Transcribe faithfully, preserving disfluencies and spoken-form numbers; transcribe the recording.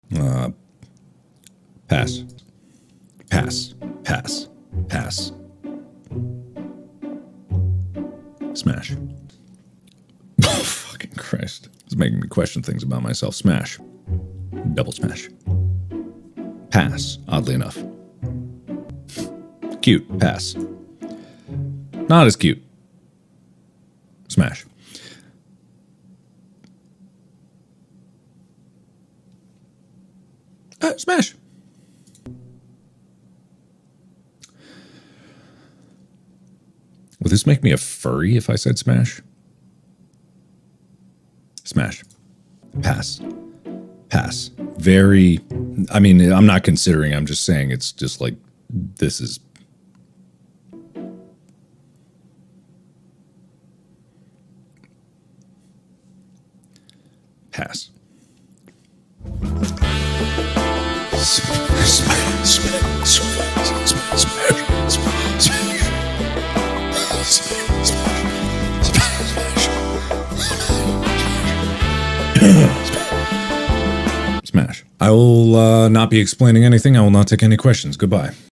Uh, pass. Pass. Pass. Pass. Smash. Oh, fucking Christ. It's making me question things about myself. Smash. Double smash. Pass, oddly enough. Cute. Pass. Not as cute. Smash. Uh, smash. Would this make me a furry if I said smash? Smash. Pass. Pass. Very, I mean, I'm not considering, I'm just saying it's just like, this is. Pass. Smash. I will uh, not be explaining anything. I will not take any questions. Goodbye.